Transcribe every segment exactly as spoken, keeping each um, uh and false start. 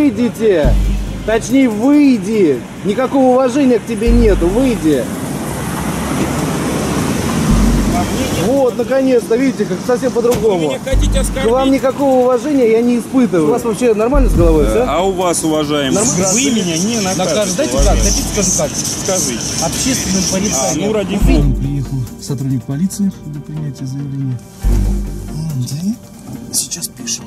выйдите! Точнее, выйди! Никакого уважения к тебе нету, выйди! Вот, наконец-то, видите, как совсем по-другому. К вам никакого уважения я не испытываю. У вас вообще нормально с головой, да? А у вас, уважаемый? Нормально? Вы меня не наказываете. Дайте как, хотите скажу как? Скажите. Общественным порицанием. А, ну, ради бога. Приехал сотрудник полиции для принятия заявления. Да, сейчас пишем.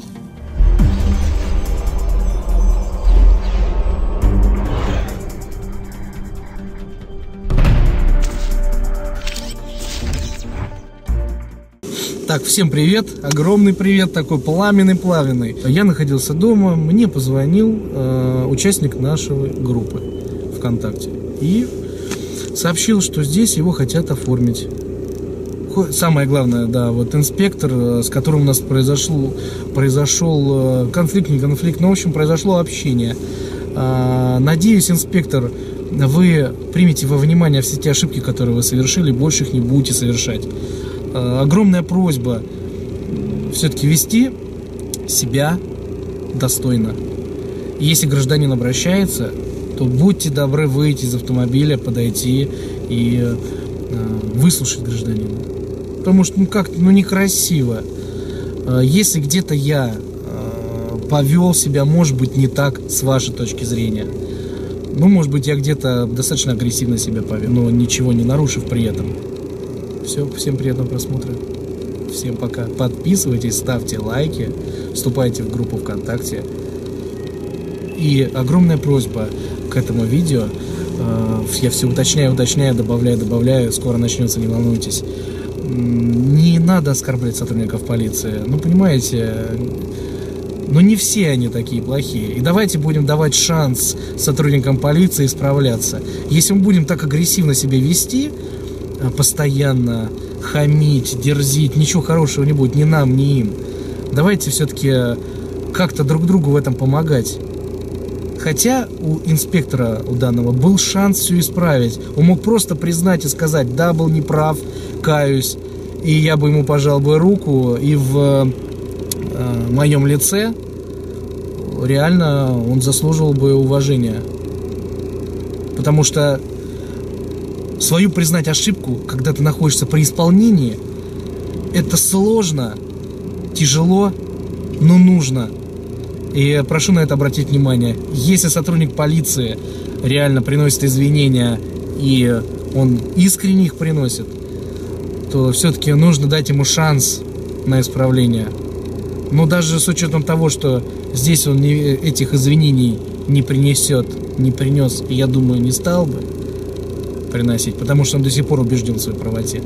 Так, всем привет, огромный привет, такой пламенный-пламенный. Я находился дома, мне позвонил э, участник нашей группы ВКонтакте и сообщил, что здесь его хотят оформить. Самое главное, да, вот инспектор, с которым у нас произошел, произошел конфликт, не конфликт, но в общем произошло общение. Э, надеюсь, инспектор, вы примете во внимание все те ошибки, которые вы совершили, больше их не будете совершать. Огромная просьба все-таки вести себя достойно. Если гражданин обращается, то будьте добры выйти из автомобиля, подойти и э, выслушать гражданина. Потому что ну как-то ну, некрасиво. Если где-то я э, повел себя, может быть, не так с вашей точки зрения. Ну, может быть, я где-то достаточно агрессивно себя повел, но ничего не нарушив при этом. Все, всем приятного просмотра. Всем пока. Подписывайтесь, ставьте лайки, вступайте в группу ВКонтакте. И огромная просьба к этому видео. Я все уточняю, уточняю, добавляю, добавляю. Скоро начнется, не волнуйтесь. Не надо оскорблять сотрудников полиции. Ну, понимаете, но не все они такие плохие. И давайте будем давать шанс сотрудникам полиции исправляться. Если мы будем так агрессивно себя вести, постоянно хамить, дерзить, ничего хорошего не будет ни нам, ни им. Давайте все-таки как-то друг другу в этом помогать. Хотя у инспектора, у данного, был шанс все исправить. Он мог просто признать и сказать: да, был неправ, каюсь. И я бы ему пожал бы руку, и в э, моем лице реально он заслуживал бы уважения. Потому что свою признать ошибку, когда ты находишься при исполнении, это сложно, тяжело, но нужно. И я прошу на это обратить внимание. Если сотрудник полиции реально приносит извинения, и он искренне их приносит, то все-таки нужно дать ему шанс на исправление. Но даже с учетом того, что здесь он не, этих извинений не принесет, не принес, и я думаю, не стал бы приносить, потому что он до сих пор убежден в своей правоте.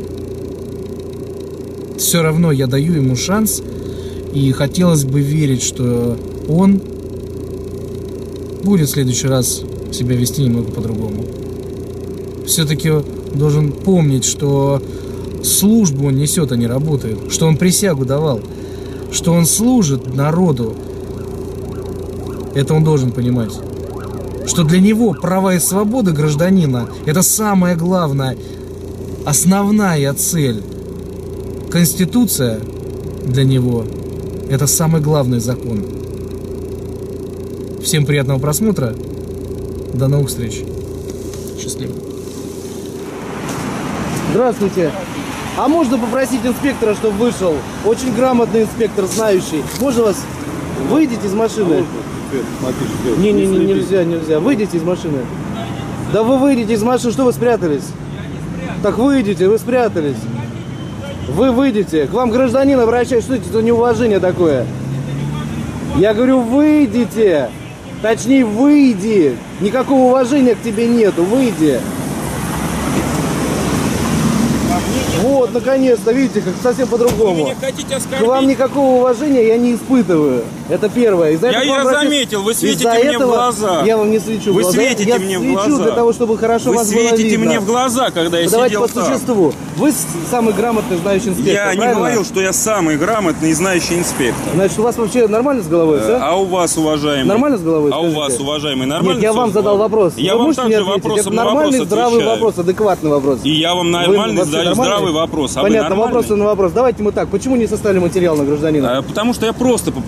Все равно я даю ему шанс, и хотелось бы верить, что он будет в следующий раз себя вести немного по-другому. Все-таки должен помнить, что службу он несет, а не работает, что он присягу давал, что он служит народу. Это он должен понимать. Что для него права и свободы гражданина – это самая главная, основная цель. Конституция для него – это самый главный закон. Всем приятного просмотра. До новых встреч. Счастливо. Здравствуйте. А можно попросить инспектора, чтобы вышел? Очень грамотный инспектор, знающий. Можно вас? Выйдите из машины. Не-не-не, нельзя, нельзя. Выйдите из машины. Да вы выйдете из машины, что вы спрятались? Так выйдите, вы спрятались. Вы выйдете. К вам гражданин обращается. Что это за неуважение такое? Я говорю, выйдите. Точнее, выйди. Никакого уважения к тебе нету. Выйди. Вот, наконец-то, видите, как совсем по-другому. К вам никакого уважения я не испытываю. Это первое. Из-за я ее обратить... заметил, вы светите мне этого в глаза. Я вам не свечу в вы глаза. светите я мне в свечу глаза. для того, чтобы хорошо вы вас было видно. Вы светите мне в глаза, когда я Давайте сидел по там. существу. Вы самый грамотный знающий инспектор, Я правильно? не говорил, что я самый грамотный и знающий инспектор. Значит, у вас вообще нормально с головой, все? А у вас, уважаемый? Нормально с головой, А скажите? у вас, уважаемый, нормально? Нет, я вам задал вопрос. Я Вы вам можете также мне ответить? вопросом Это на нормальный, вопрос здравый отвечаю. вопрос, адекватный вопрос. И я вам нормальный Вы задаю здравый вопрос. А Понятно, вы вопрос на вопрос. Давайте мы так. Почему не составили материал на гражданина? А, потому что я просто попросил человека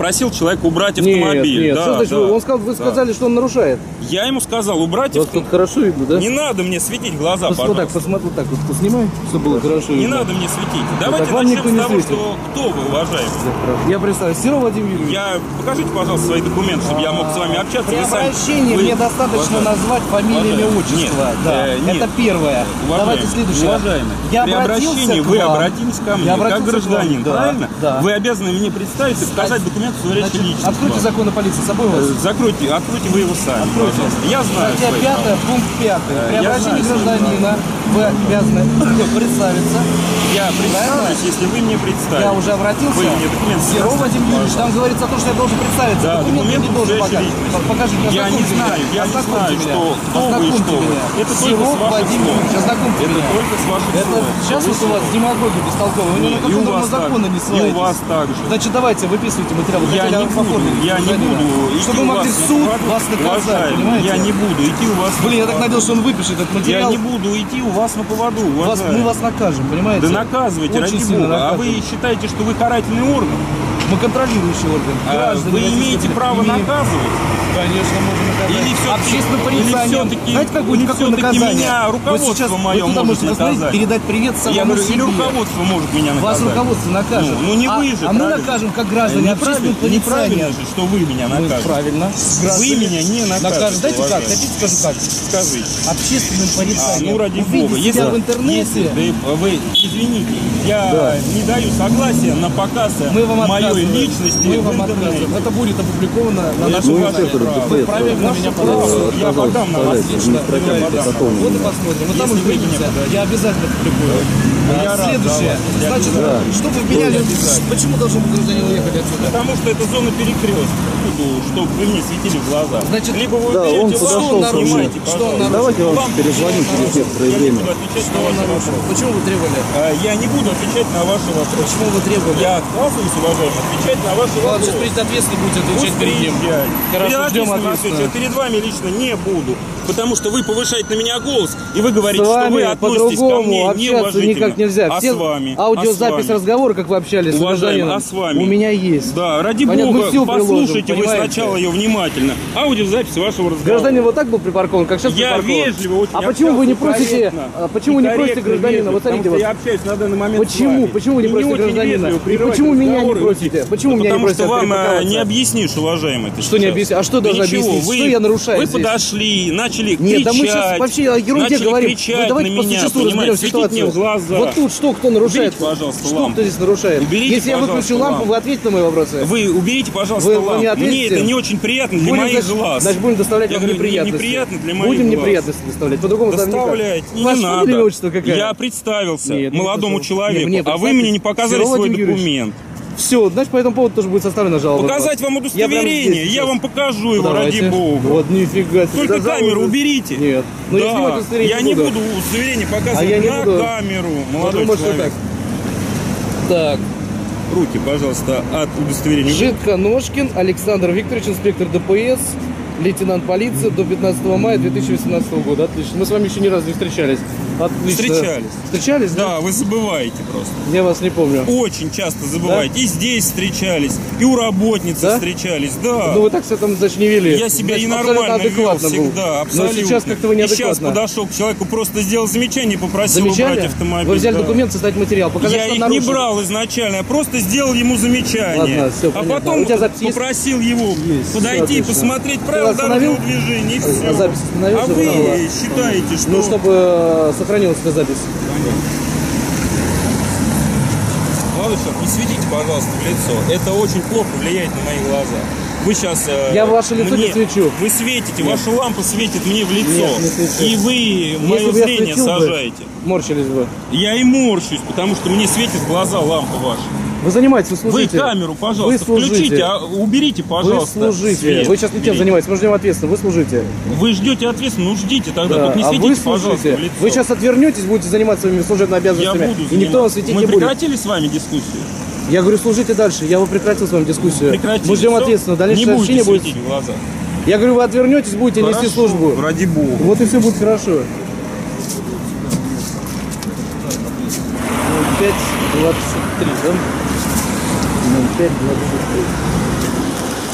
человека убрать Нет, автомобиль. нет, Да, что значит, да, он сказал, вы да. сказали, что он нарушает. Я ему сказал, убрать Вот тут автомобиль. хорошо видно, да? Не надо мне светить в глаза, Пос- вот так, пожалуйста. посмотри, вот так вот поснимай, чтобы было хорошо Не видно. надо мне светить. Давайте так вам начнем никто с не того, светит. что кто вы, уважаемый. Я представляю, Серов Владимир Юрьевич. Я... Покажите, пожалуйста, свои документы, чтобы я мог с вами общаться. При Вы сами- обращении вы- мне достаточно Уважаемый. назвать фамилию, имя, Уважаемый. отчество. Нет, Да, э, нет. это первое. Уважаемый, Давайте следующее. Уважаемый, Я при обратился обращении к вы вам. обратились ко мне Я как обратился к гражданин, вам, да, правильно? да. Вы обязаны мне представить и показать документы своей Значит, личности. откройте закон о полиции, с собой у вас. Э, Закройте, откройте вы его сами, Откройте. пожалуйста. Я знаю Статья свои пятая, права. пункт пятый. При я обращении знаю свои гражданина вы обязаны представиться. Я представлюсь, если вы мне представите. Я уже обратился. Вы мне документы Серов Владимир Юрьевич, там пожалуйста. говорится о том, что я должен представиться. Да, документы документы не должен настоящей показать. личности. Покажите, Я не ознакомьте знаю, меня. я не Ознакомьте знаю, меня. что- кто вы и Ознакомьте что вы. меня. Это только Серов с ваших Владимир слов. Юрьевич, ознакомьте Это меня. только с ваших Это слов. сейчас Вы вот у вас демагогия бестолковая. Вы ни И- на и какой у норму вас закона так- не и у ссылаетесь. вас так же. Значит, давайте выписывайте материал. Я не буду, я не буду идти Чтобы у мы могли вас в суд на поводу. вас наказать, Уважаемый, понимаете? Я не буду идти у вас на Блин, я так поводу. надеялся, что он выпишет этот Я материал. не буду идти у вас на поводу, Вас- уважаемый. мы вас накажем, понимаете? Да наказывайте, Очень ради сильно бога. А накажем. вы считаете, что вы карательный орган? Мы контролирующий орган. А Граждане вы Российской имеете Федерации право имеем- наказывать? Конечно, можно наказать. Или всё-таки- Общественным или порицанием. всё-таки- Знаете, как будет, или какое всё-таки наказание? меня Вот руководство сейчас моё вы туда может можете посмотреть, наказать. передать привет самому Я говорю, или себе. руководство может меня наказать. Вас руководство накажет. Ну, ну не а, вы же, А мы правильно? накажем, как граждане, общественным Неправильно, неправильно порицанием. же, что вы меня Мы накажете. правильно. Вы Граждане меня не накажете. накажут. Знаете как? уважаемый. Хотите, скажу как? Скажите. Общественным А, порицанием. ну ради Увидеть бога. себя Если, в интернете. если да, вы, извините, я Да. не даю согласия на показ Мы вам моей отказываем. личности Мы в вам интернете. отказываем. Это будет опубликовано на Ну, нашем ваше канале. право. Вы правильно Ваше меня право. подали. Я подам на вас Отлично. лично. Я подам. Вот и посмотрим. Вот там Если и вы меня увидите. подали. Я обязательно публикую. А, я рад Следующее. за вас. Я Значит, обязательно. чтобы меняли... Почему должен быть гражданин уехать отсюда? Потому что это зона перекрестка. Чтобы вы мне светили в глаза. Значит, либо вы да, уберете он лампу, подошел ко мне. снимайте, Что он пожалуйста. нарушил? Давайте я вам Лампу перезвоню снимайте, через некоторое я время. не буду отвечать на Что он ваши нарушил? вопросы. Почему вы требовали? А, Я не буду отвечать на ваши вопросы. Почему вы требовали? Я отказываюсь, уважаемый, отвечать на ваши Ладно, вопросы. сейчас перед ответственным будете отвечать Пусть перед ним. приезжает. Хорошо, Перед ждем ответственным ответственного. отвечать. Перед вами лично не буду. Потому что вы повышаете на меня голос, и вы говорите, С что вы вами относитесь ко по-другому мне общаться неуважительно. никак нельзя. А Все с вами? аудиозапись а с вами? разговора, как вы общались с Уважаемый, гражданином, а с вами? у меня есть. Да, ради Понятно, бога, мы всё приложим, послушайте вы понимаете? сначала ее внимательно. Аудиозапись вашего разговора. Гражданин вот так был припаркован, как сейчас Я припаркован? вежливо очень А почему вы не общался, просите, корректно. а почему вы не И просите корректно, гражданина? вежливо, Вот смотрите, потому вот. что я общаюсь на данный момент с Почему? вами. Почему вы не И просите очень гражданина? вежливо И прерывать почему меня не разговор и просите? уйти. Почему меня не Потому просите что вам э, перепарковаться? не объяснишь, уважаемый. ты Что не сейчас. объяснишь? А что Да должен ничего, объяснить? вы- Что я нарушаю Вы здесь? подошли, начали Нет, кричать. да мы сейчас вообще о ерунде начали говорим. кричать Вы давайте на по меня, существу понимаете, разберем светить ситуацию. мне в глаза. Вот тут что, кто нарушает? Уберите, пожалуйста, что лампу. кто здесь нарушает? Уберите, Если я выключу пожалуйста, лампу, лампу. вы ответите на мои вопросы? Вы уберите, пожалуйста, Вы- вы лампу. не Мне ответите? это не очень приятно для Будем, моих значит, глаз. Значит, будем доставлять Я вам говорю, неприятности. неприятно для моих Будем глаз. неприятности доставлять. По-другому нам никак. Доставлять не Ваше надо. фамилия, имя, отчество какая? Я представился Нет, не молодому представился. человеку, Не, мне а вы мне не представьтесь. показали Серов свой Владимир Юрьевич. документ. Все, значит, по этому поводу тоже будет составлена жалоба. Показать вам Я прямо удостоверение, здесь я сейчас. вам покажу его, Давайте. ради бога. Вот, нифига себе. Только Да, камеру жалобы. уберите. Нет. Ну, Да. я снимать удостоверение Я не не буду. буду удостоверение показывать А я не на буду. камеру, молодой Потому что человек. так. Так. Руки, пожалуйста, от удостоверения. Житко Ножкин Александр Викторович, инспектор ДПС, лейтенант полиции до пятнадцатого мая две тысячи восемнадцатого года. Отлично. Мы с вами еще ни разу не встречались. Отлично. Встречались. Встречались, да? Да, вы забываете просто. Я вас не помню. Очень часто забываете. И здесь встречались, и у работницы Да? встречались, да. Ну вы так себя там, значит, не вели. Я себя Значит, и абсолютно нормально вел адекватно был. всегда, абсолютно. Но сейчас как-то вы И сейчас неадекватно. подошел к человеку, просто сделал замечание и попросил убрать Замечали? автомобиль. Вы взяли да. документ, создать материал, показать, Я что их он не нарушил. брал изначально, я просто сделал ему замечание. Ладно, всё, а понятно. потом У тебя запись есть? попросил его Есть, подойти и всё, посмотреть Ты правила остановил? дорожного движения, и все. А запись остановился, А вы правила? считаете, что... Ну, чтобы э, сохранилась эта запись. Молодой человек, не светите, пожалуйста, в лицо. Это очень плохо влияет на мои глаза. Вы сейчас... э, Я в ваше лицо мне- не свечу. Вы светите, ваша лампа светит мне в лицо. Нет, не свечу. И вы мое Если бы я зрение светил бы, сажаете. морщились бы. Я и морщусь, потому что мне светит в глаза лампа ваша. Вы занимаетесь, вы Вы служите. камеру, пожалуйста, Вы служите. включите, а уберите, Вы пожалуйста. служите. свет. Вы сейчас не тем Уберите. занимаетесь, мы ждем ответственно. Вы служите. Вы ждете ответственно, ну ждите тогда, Да. только не А светите, вы пожалуйста, служите. в лицо. Вы сейчас отвернетесь, будете заниматься своими служебными Я обязанностями. буду И никто вам заниматься. светить Мы не будет. прекратили с вами дискуссию? Я говорю, служите дальше. Я бы прекратил с вами дискуссию. Прекратили. Мы ждем Всё? ответственно. Не Дальнейшее будете общение будет. светить в глаза. Я говорю, вы отвернетесь, будете нести Хорошо, службу. ради бога. Вот и все будет хорошо. пять двадцать три, да? пять двадцать три.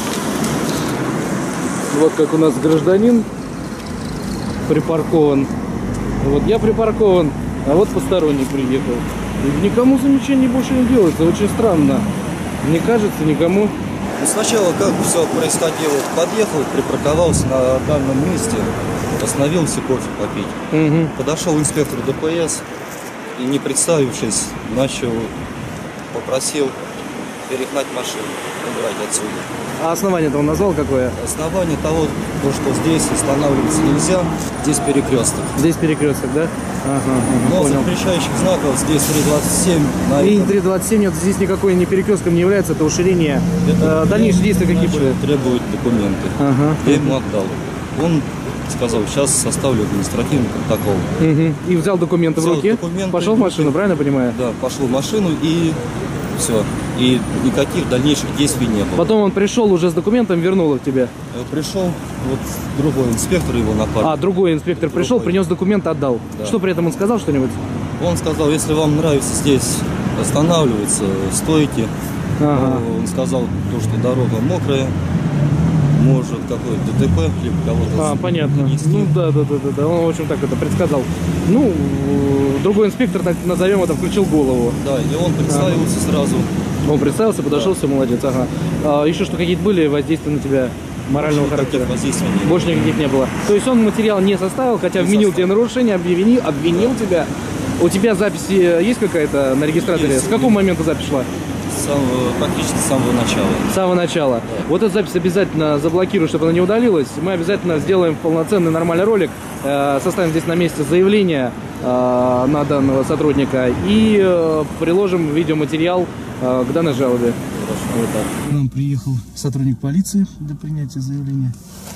вот как у нас гражданин припаркован. Вот я припаркован, а вот посторонний приехал. И никому замечаний больше не делается. Очень странно. Мне кажется, никому. Ну, сначала как все происходило, подъехал, припарковался на данном месте, остановился кофе попить. Угу. Подошел инспектор ДПС и, не представившись, начал, попросил перегнать машину, убрать отсюда. А основание-то он назвал какое? Основание того, то, что здесь останавливаться нельзя, здесь перекресток. Здесь перекресток, да? Ага, ага, Но понял. запрещающих знаков здесь три двадцать семь. На И этом три двадцать семь нет, здесь никакой не перекрестком не является, это уширение. Это Э, дальнейшие действия какие начал были? требовать документы. Ага. Я ему отдал. Он сказал, сейчас составлю административный протокол. Угу. И взял документы Взял в руки, документы пошел в в руки. машину, правильно я понимаю? Да, пошел в машину и все. И никаких дальнейших действий не было. Потом он пришел уже с документом, вернул их тебе. Э, Пришел вот другой инспектор, его напарник. А, другой инспектор пришел, Другой. принес документы, отдал. Да. Что при этом он сказал что-нибудь? Он сказал, если вам нравится здесь останавливаться, стойте. Ага. Он сказал, то, что дорога мокрая, может какой-то ДТП, либо кого-то А, понятно. нанести. Ну да, да, да, да, да. Он, в общем, так это предсказал. Ну, э, другой инспектор, так назовем это, включил голову. Да, и он представился сразу. Он представился, подошел, все, молодец, ага. А, еще что, какие-то были воздействия на тебя морального Больше характера? никаких воздействий не было. Больше никаких не было. То есть он материал не составил, хотя Не вменил составил. тебе нарушение, обвинил, обвинил тебя. У тебя записи есть какая-то на регистраторе? Есть. С какого момента запись шла? С самого- практически с самого начала. С самого начала. Вот эту запись обязательно заблокируй, чтобы она не удалилась. Мы обязательно сделаем полноценный нормальный ролик, э, составим здесь на месте заявление э, на данного сотрудника и э, приложим видеоматериал э, к данной жалобе. Вот так. К нам приехал сотрудник полиции для принятия заявления.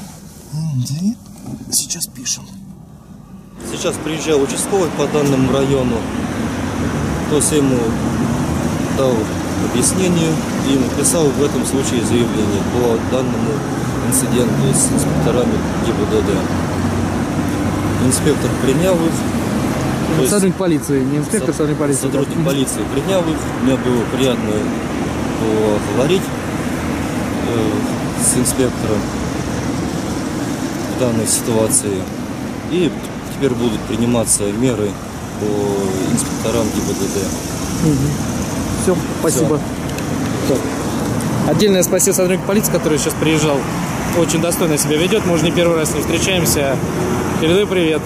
И сейчас пишем. Сейчас приезжал участковый по данному району. То есть я ему дал объяснение и написал в этом случае заявление по данному инциденту с инспекторами ГИБДД. Инспектор принял их. То есть Сотрудник полиции, не инспектор, со- сотрудник полиции. да. Сотрудник полиции принял их. Мне было приятно поговорить э, с инспектором в данной ситуации. И теперь будут приниматься меры по инспекторам ГИБДД. Все, спасибо. Всё. Отдельное спасибо сотруднику полиции, который сейчас приезжал. Очень достойно себя ведет. Мы уже не первый раз с ним встречаемся. Передаю привет.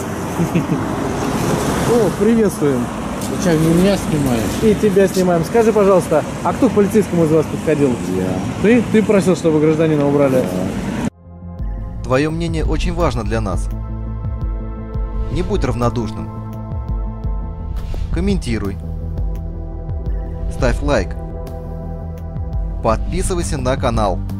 О, приветствуем. Ты что, не меня снимаешь? И тебя снимаем. Скажи, пожалуйста, а кто к полицейскому из вас подходил? Я. Ты? Ты просил, чтобы гражданина убрали? Твое мнение очень важно для нас. Не будь равнодушным. Комментируй. Ставь лайк. Подписывайся на канал.